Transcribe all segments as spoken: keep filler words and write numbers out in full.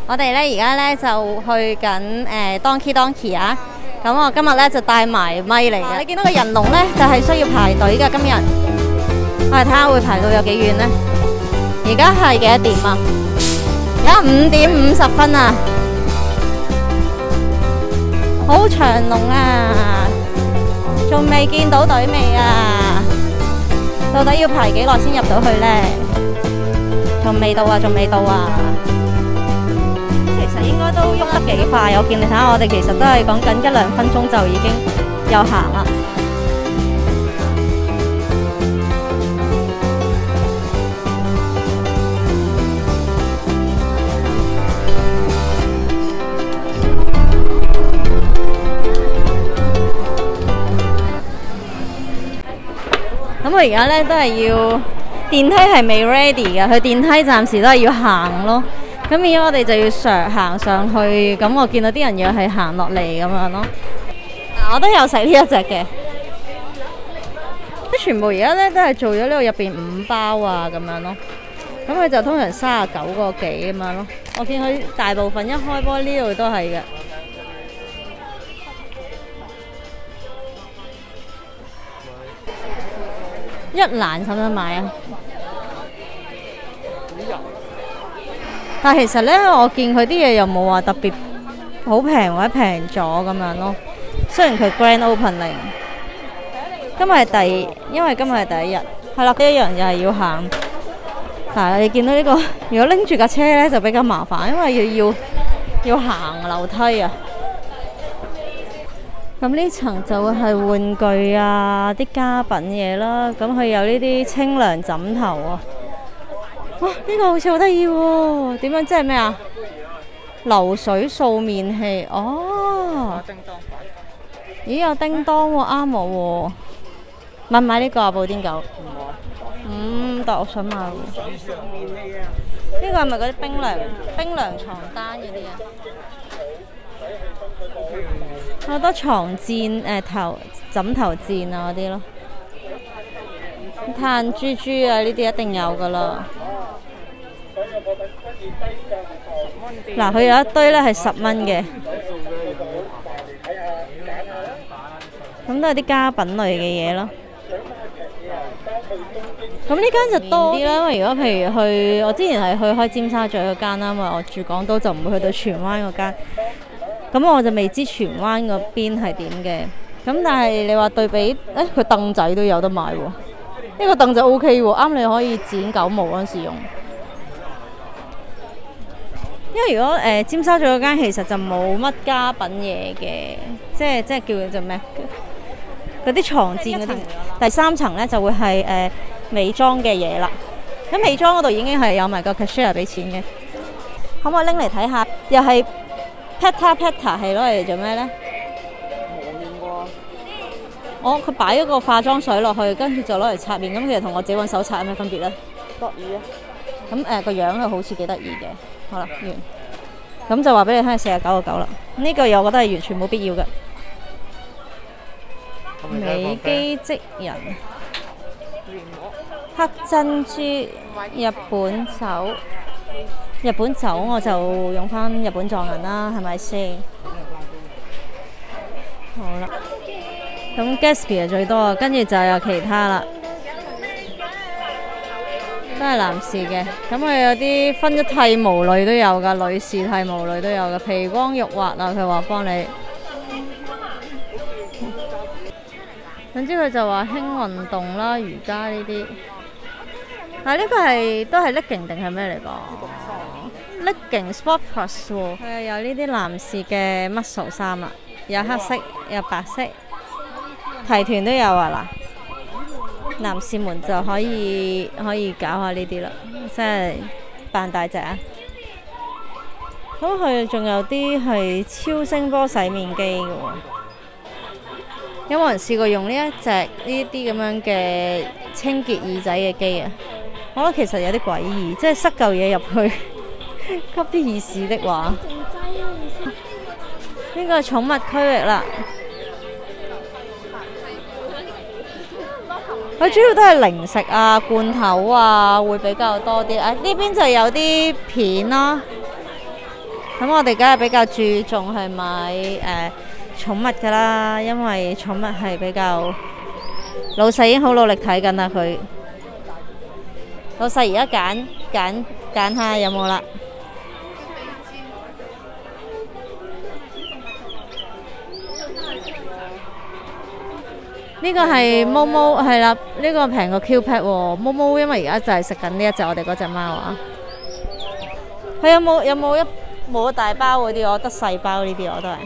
我哋咧而家咧就去緊誒 Donkey Donkey 啊！咁我今日咧就帶埋咪嚟嘅。你見到個人龍咧就係需要排隊㗎。今日我哋睇下會排到有幾遠咧？而家係幾多點啊？而家五點五十分啊！好長龍啊！仲未見到隊尾啊！到底要排幾耐先入到去咧？仲未到啊！仲未到啊！其實應該都喐得幾快，我見你睇下，我哋其實都係講緊一兩分鐘就已經有行啦。咁我而家咧都係要電梯係未 ready 嘅，佢電梯暫時都係要行咯。咁而家我哋就要上行上去，咁我見到啲人要係行落嚟咁樣咯。嗱，我都有食呢一隻嘅，啲全部而家咧都係做咗呢個入邊五包啊咁樣咯。咁佢就通常三十九個幾咁樣咯。我見佢大部分一開波呢度都係嘅。一蘭使唔使買啊？但係其實咧，我見佢啲嘢又冇話特別好平或者平咗咁樣咯。雖然佢 Grand Opening， 今日係第，因為今日係第一日，係啦，呢一樣又係要行。但係你見到呢個，如果拎住架車咧就比較麻煩，因為要要要行樓梯啊。咁呢層就會係玩具啊，啲家品嘢啦。咁佢有呢啲清涼枕頭啊。哇！呢個好似好得意喎，點樣即係咩啊？流水掃面器哦。咦，有叮當喎，啱我喎。買唔買呢個啊？布丁狗。嗯，但我想買喎。呢個係咪嗰啲冰涼冰涼床單嗰啲啊？好多床墊誒頭枕頭墊啊嗰啲咯。炭豬豬啊，呢啲一定有噶啦。嗱，佢有一堆咧係十蚊嘅，咁都係啲家品類嘅嘢咯。咁呢間就多啲啦，因為如果譬如去，我之前係去開尖沙咀嗰間啦，因為我住港島就唔會去到荃灣嗰間。咁我就未知荃灣嗰邊係點嘅。咁但係你話對比，誒佢凳仔都有得買喎。呢個凳仔 O K 喎，啱你可以剪狗毛嗰陣時用。因為如果誒、呃、尖沙咀嗰間其實就冇乜家品嘢嘅，即係即係叫做咩？嗰啲床墊嗰啲。第三層咧就會係誒、呃、美妝嘅嘢啦。咁美妝嗰度已經係有埋個 cashier 俾錢嘅。可唔可以拎嚟睇下？又係 Peta Peta 係攞嚟做咩咧？我佢擺咗個化妝水落去，跟住就攞嚟擦面。咁其實同我自己揾手擦有咩分別咧？得意啊！咁誒個樣係好似幾得意嘅。好啦，完。咁就話俾你聽係四十九個九啦。呢個又我覺得係完全冇必要嘅。美肌職人、黑珍珠、日本酒、日本酒我就用翻日本藏銀啦，係咪先？好啦。咁 Gatsby 係最多啊，跟住就有其他啦，都係男士嘅。咁佢有啲分咗剃毛類都有噶，女士剃毛類都有噶，皮光肉滑啊，佢話幫你。總之佢就話輕運動啦，瑜伽呢啲。但係呢個係都係 legging 定係咩嚟㗎 ？legging sport plus 喎，佢有呢啲男士嘅 muscle 衫啦，有黑色有白色。提團都有啊嗱，男士們就可以可以搞下呢啲啦，即係扮大隻啊！咁佢仲有啲係超聲波洗面機嘅喎，有冇人試過用呢一隻呢啲咁樣嘅清潔耳仔嘅機啊？我覺得其實有啲詭異，即係塞嚿嘢入去吸啲耳屎的話，呢個係寵物區域啦。佢主要都係零食啊、罐頭啊，會比較多啲。啊，呢邊就有啲片啦， 咁我哋梗係比較注重係買誒、呃、寵物㗎啦，因為寵物係比較老細已經好努力睇緊啦，佢老細而家揀揀揀下有冇啦。呢個係毛毛係啦，呢個平過 Q Pad 喎。毛毛因為而家就係食緊呢一隻我哋嗰隻貓啊。佢有冇有冇一冇大包嗰啲？我得細包呢啲我都係。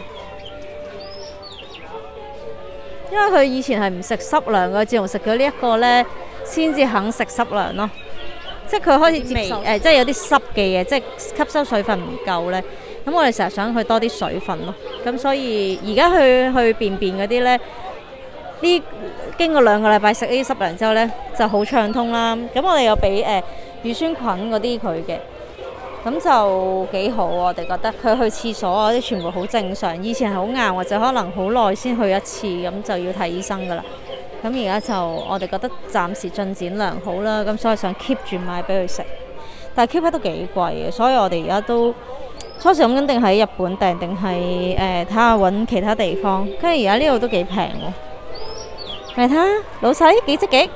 因為佢以前係唔食濕糧嘅，自從食咗呢一個咧，先至肯食濕糧咯。即係佢開始接受誒、呃，即係有啲濕嘅嘢，即係吸收水分唔夠咧。咁我哋成日想佢多啲水分咯。咁所以而家去去便便嗰啲咧，呢經過兩個禮拜食呢啲濕糧之後咧，就好暢通啦。咁我哋有俾誒乳酸菌嗰啲佢嘅。咁就幾好，我哋覺得佢去廁所啊啲全部好正常。以前係好硬或者可能好耐先去一次，咁就要睇醫生噶啦。咁而家就我哋覺得暫時進展良好啦，咁所以想 keep 住買俾佢食。但係 keep 得都幾貴嘅，所以我哋而家都初時諗緊定喺日本訂定係誒睇下揾其他地方。跟住而家呢度都幾平喎，嚟睇下老細幾積極。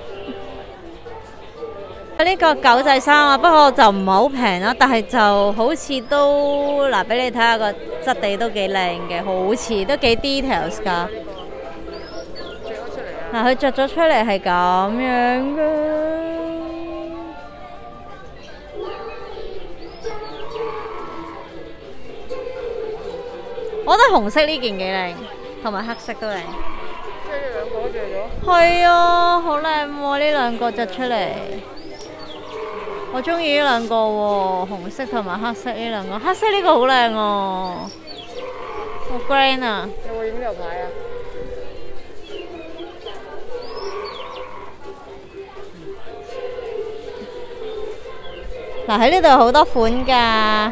呢個狗仔衫啊，不過就唔係好平啦，但係就好似都嗱，俾你睇下個質地都幾靚嘅，好似都幾 details 㗎。嗱，佢着咗出嚟係咁樣嘅，我覺得紅色呢件幾靚，同埋黑色都靚。 即係呢兩個着咗。 係啊，好靚喎！呢兩個着出嚟。我中意呢兩個喎，紅色同埋黑色呢兩個，黑色呢個好靚喎，好 grand 啊！ 有冇影呢個牌啊？ 嗱，喺呢度有好多款㗎，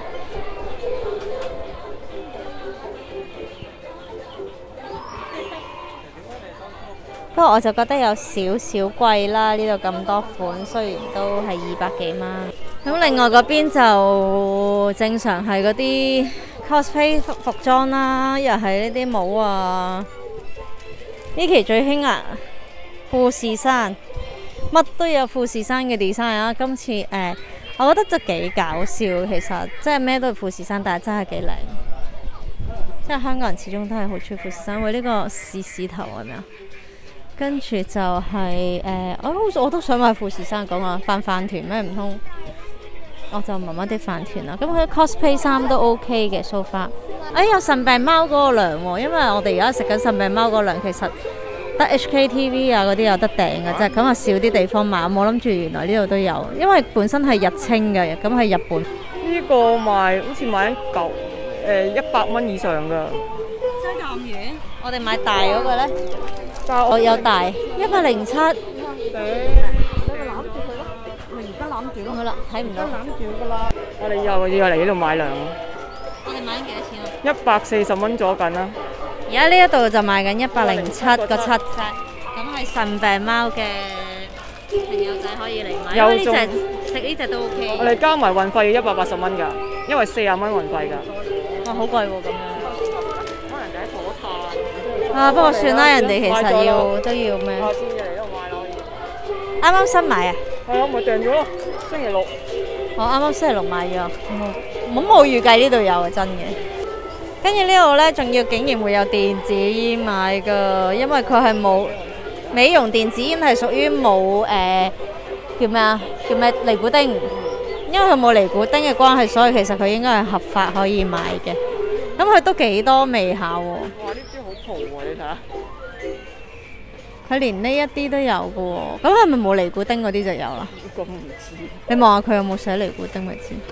不過我就覺得有少少貴啦，呢度咁多款，雖然都係二百幾蚊。咁另外嗰邊就正常係嗰啲 cosplay 服服裝啦，又係呢啲帽啊。呢期最興啊，富士山，乜都有富士山嘅 design 啊。今次誒、呃，我覺得真係幾搞笑，其實即係咩都係富士山，但係真係幾靚。即係香港人始終都係好中意富士山，喂，呢個獅子頭係咪啊？跟住就係、是、誒、呃，我我都想買富士山講啊，飯飯團咩唔通？我就慢慢啲飯團啦。咁佢 cosplay 衫都 OK 嘅 so far。哎有腎病貓嗰個糧喎，因為我哋而家食緊腎病貓嗰個糧，其實得 H K T V 啊嗰啲有得訂嘅啫，咁啊少啲地方買。我冇諗住原來呢度都有，因為本身係日清嘅，咁係日本。 呢個賣好似賣嚿誒一百蚊以上㗎。 真係咁遠？我哋買大嗰個咧。我有大一百零七，你咪攬住佢咯，咪而家攬住咯。好啦，睇唔到。攬住㗎啦。 我哋又要嚟呢度買糧。 我哋買緊幾多錢啊？ 一百四十蚊左緊啦。 而家呢一度就賣緊一百零七個七隻，咁係腎病貓嘅朋友仔可以嚟買。因為呢隻食呢隻都 OK。 我哋加埋運費要一百八十蚊㗎，因為四十蚊運費㗎。 哇，好貴喎咁樣。 可能第一火炭。 啊，不過算啦，人哋其實要都要咩？ 下次嚟呢度買咯。 啱啱新買啊？ 係啊，咪訂咗咯，星期六。 我啱啱星期六買咗，冇冇預計呢度有啊，真嘅。跟住呢度呢，仲要竟然會有電子煙買㗎，因為佢係冇美容電子煙係屬於冇誒叫咩啊？叫咩尼古丁？因為佢冇尼古丁嘅關係，所以其實佢應該係合法可以買嘅。咁佢都幾多味下喎。 哇！呢啲好蒲喎，你睇下。 佢連呢一啲都有嘅喎，咁係咪冇尼古丁嗰啲就有啦？ 咁唔知。 你望下佢有冇寫尼古丁咪知。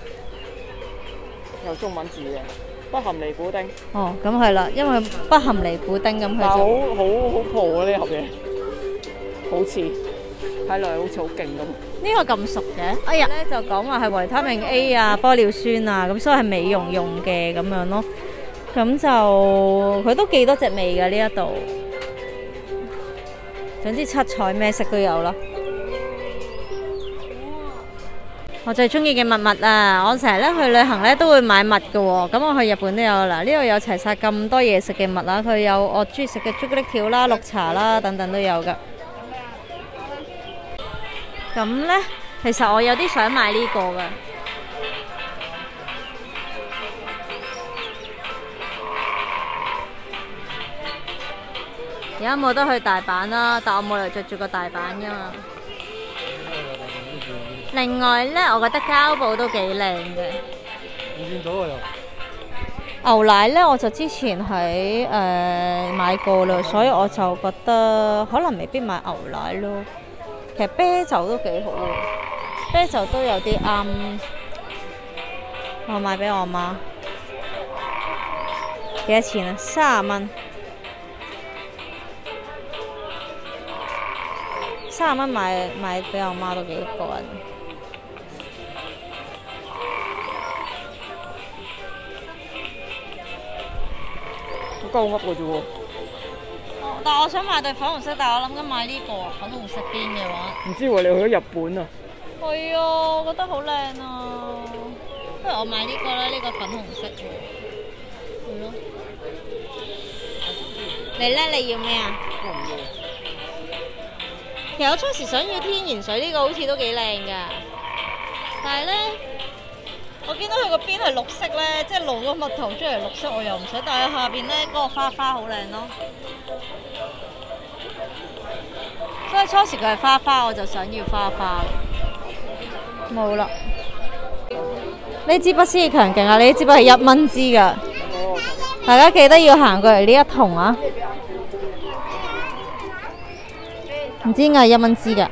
有中文字嘅，不含尼古丁。 哦，咁係啦，因為不含尼古丁咁佢就。 但係好好好蒲啊！呢盒嘢，好似睇落去好似好勁咁。 呢個咁熟嘅，哎呀咧就講話係維他命 A 啊、玻尿酸啊，咁所以係美容用嘅咁樣咯。咁就佢都幾多隻味㗎呢一度。總之七彩咩色都有啦。 我最中意嘅襪襪啊！我成日咧去旅行咧都會買襪嘅喎。咁我去日本都有啦，呢度有齊晒咁多嘢食嘅襪啦。佢有我中意食嘅朱古力條啦、綠茶啦等等都有噶。咁呢，其實我有啲想買呢個嘅。而家冇得去大阪啦，但我冇理由着住個大阪噶嘛。另外呢，我覺得膠布都幾靚嘅。 你見到啊又？ 牛奶呢，我就之前喺誒、呃、買過啦，所以我就覺得可能未必買牛奶咯。其實啤酒都幾好喎，啤酒都有啲啱。我買俾我媽，幾多錢啊？三十蚊。三十蚊買買俾我媽都幾過癮。 好鳩噏嘅啫喎。 但係我想買對粉紅色，但係我諗緊買呢個粉紅色邊嘅話。 唔知喎，你去咗日本啊？ 係啊，我覺得好靚啊！不如我買呢個啦，呢個粉紅色喎。係咯。你咧？你要咩啊？ 我唔要。 其實我初時想要天然水呢個好似都幾靚㗎，但係咧，我見到佢個邊係綠色咧，即係露個蜜頭出嚟綠色，我又唔想。但係下邊咧嗰個花花好靚咯，所以初時佢係花花，我就想要花花。冇啦，呢支筆先至強勁啊！呢支筆係一蚊支㗎，大家記得要行過嚟呢一桶啊！唔知點解係一蚊支㗎。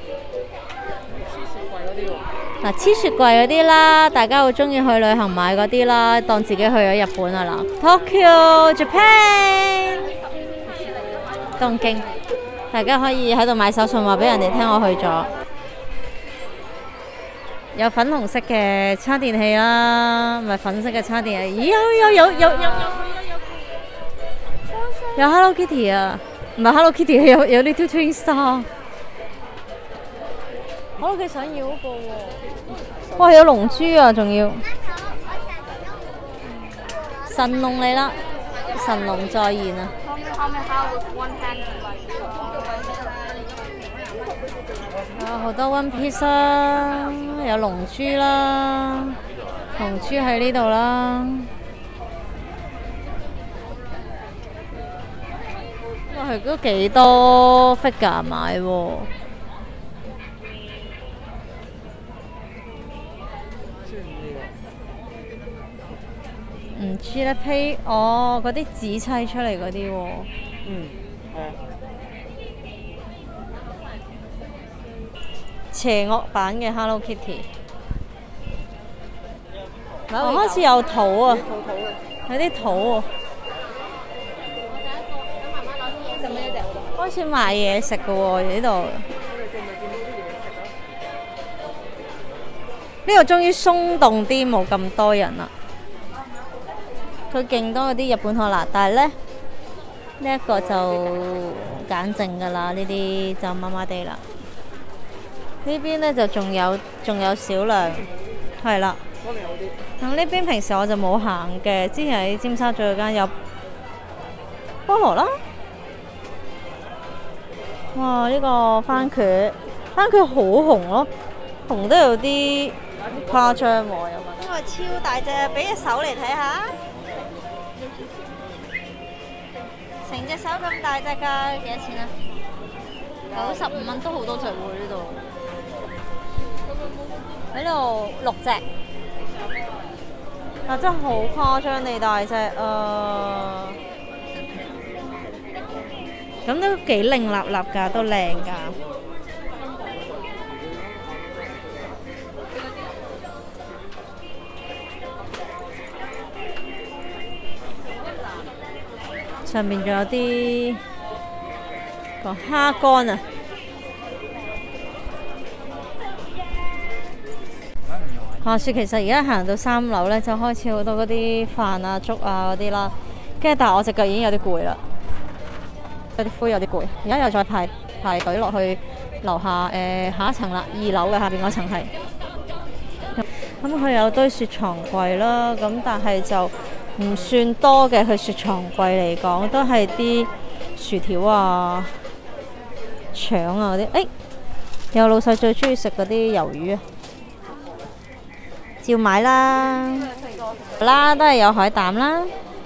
嗱，黐雪櫃嗰啲啦，大家好中意去旅行買嗰啲啦，當自己去咗日本啊嗱 ，Tokyo Japan 東京，大家可以喺度買手信話俾人哋聽我去咗。有粉紅色嘅叉電器啦，唔係粉色嘅叉電器，咦有有有有有有有 Hello Kitty 啊！唔係 Hello Kitty， 有有啲 Little Twin Star， 我屋企想要嗰個喎。哇，有龍珠啊，仲要神龍嚟啦，神龍再現啊！有好多 One Piece 啦，有龍珠啦，龍珠喺呢度啦。哇，佢都幾多 figure 買喎。唔知咧，批哦嗰啲紙砌出嚟嗰啲喎。 嗯，係啊。 邪惡版嘅 Hello Kitty， 我開始有肚啊，有啲肚喎。開始買嘢食嘅喎呢度。呢度終於鬆動啲，冇咁多人啦。佢勁多嗰啲日本學啦，但係咧呢一個就簡淨㗎啦，呢啲就麻麻地啦。呢邊咧就仲有仲有少量，係啦。咁呢邊平時我就冇行嘅，之前喺尖沙咀嗰間有菠蘿啦。哇！呢個番茄，番茄好紅咯，紅得有啲誇張喎，又覺得。因為超大隻，俾隻手嚟睇下。成隻手咁大隻㗎，幾多錢啊？九十五蚊都好多隻喎呢度。喺度六隻，啊真係好誇張地大隻啊！咁都幾靚立立㗎，都靚㗎。上面仲有啲個蝦乾啊！話說其實而家行到三樓咧，就開始好多嗰啲飯啊、粥啊嗰啲啦。跟住但係我隻腳已經有啲攰啦，有啲灰有啲攰。而家又再排排隊落去樓下誒、呃、下一層啦，二樓嘅下邊嗰層係。 咁佢有堆雪藏櫃啦，咁但係就唔算多嘅。佢雪藏櫃嚟講，都係啲薯條啊、腸啊嗰啲。誒，有老細最中意食嗰啲魷魚啊，照買啦。啦，都係有海膽啦。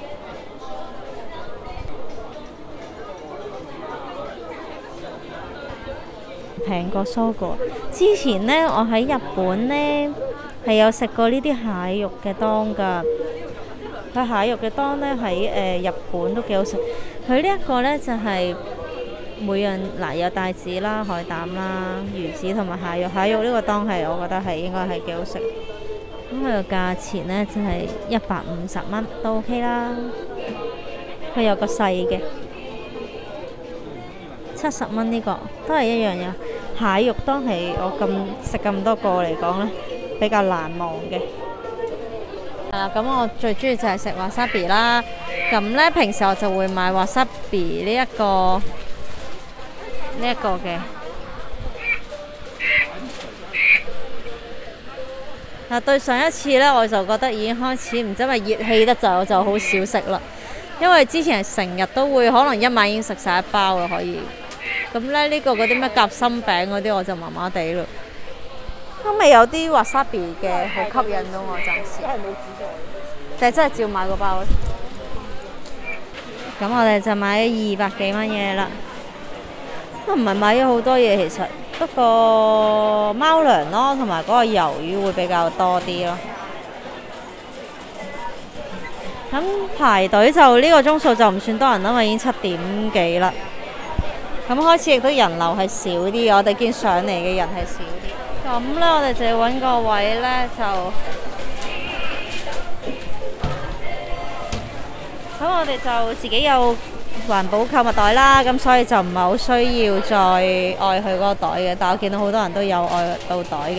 平過蘇果。之前呢，我喺日本呢係有食過呢啲蟹肉嘅當㗎。佢蟹肉嘅當呢喺誒、呃、日本都幾好食。佢呢一個呢就係、是、每樣嗱、呃、有帶子啦、海膽啦、魚子同埋蟹肉。蟹肉呢個當係我覺得係應該係幾好食。咁佢個價錢呢就係一百五十蚊都 OK 啦。佢有個細嘅。七十蚊呢個都係一樣嘅。蟹肉當係我咁食咁多個嚟講呢，比較難忘嘅。係啦，咁我最中意就係食 wasabi 啦。咁呢，平時我就會買 wasabi 呢一個呢一個嘅。嗱，對上一次呢，我就覺得已經開始唔知係咪熱氣得滯，我就好少食啦。因為之前係成日都會，可能一晚已經食晒一包啦，可以。咁咧呢個嗰啲咩夾心餅嗰啲我就麻麻地咯，都未有啲 wasabi 嘅好吸引到我暫時。係冇指導，就係真係照買個包。咁我哋就買咗二百幾蚊嘢啦，都唔係買咗好多嘢其實，不過貓糧咯，同埋嗰個魷魚會比較多啲咯。咁排隊就呢個鐘數就唔算多人啦，因為已經七點幾啦。咁開始亦都人流係少啲，我哋見上嚟嘅人係少啲。咁咧，我哋就要揾個位咧，就咁我哋就自己有環保購物袋啦，咁所以就唔係好需要再愛佢嗰個袋嘅。但我見到好多人都有愛到袋嘅。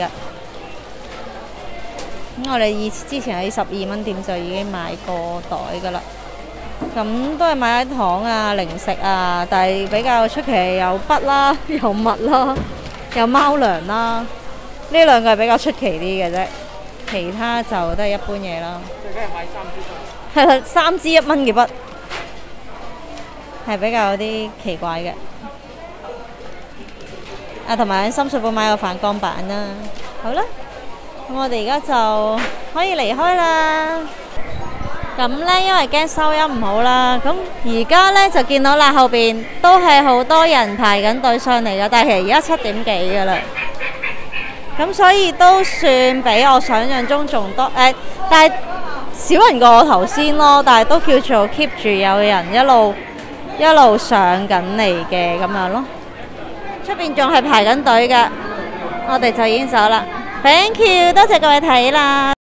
咁我哋以之前喺十二蚊店就已經買過袋噶啦。咁都係買啲糖啊、零食啊，但係比較出奇有筆啦、有襪啦、有貓糧啦，呢兩個係比較出奇啲嘅啫，其他就都係一般嘢啦。 最緊係買三支筆。 係啦，三支一蚊嘅筆，係比較有啲奇怪嘅。啊，同埋喺深水埗買個反光板啦。好啦，咁我哋而家就可以離開啦。咁呢，因為驚收音唔好啦，咁而家呢就見到啦，後邊都係好多人排緊隊上嚟嘅，但係而家七點幾㗎啦，咁所以都算比我想象中仲多，誒，但係少人過我頭先咯，但係都叫做 keep 住有人一路一路上緊嚟嘅咁樣咯，出邊仲係排緊隊㗎，我哋就已經走啦。Thank you，多謝各位睇啦。